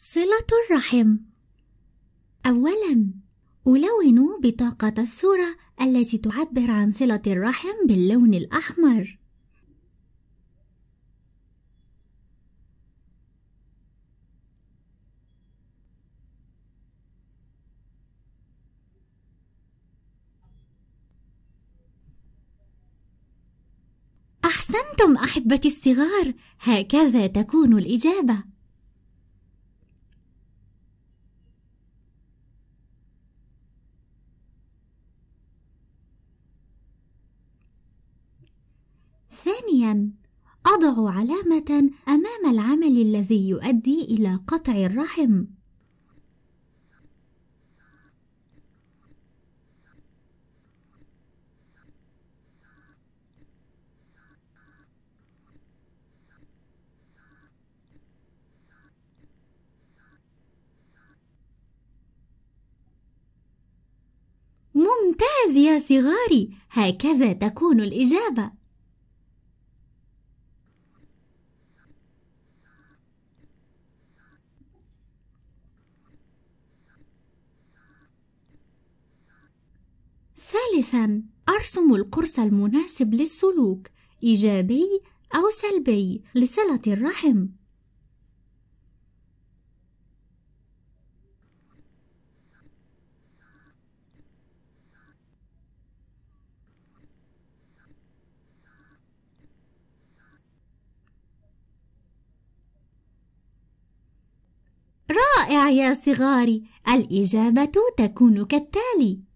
صلة الرحم. أولاً، ألون بطاقة الصورة التي تعبر عن صلة الرحم باللون الأحمر. أحسنتم أحبتي الصغار، هكذا تكون الإجابة. ثانياً، أضع علامة أمام العمل الذي يؤدي إلى قطع الرحم. ممتاز يا صغاري، هكذا تكون الإجابة. ثالثاً، أرسم القرص المناسب للسلوك، إيجابي أو سلبي لصلة الرحم. رائع يا صغاري، الإجابة تكون كالتالي: